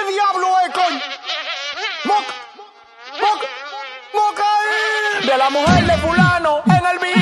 diablo es, coño? Moca. De la mujer de fulano en el video.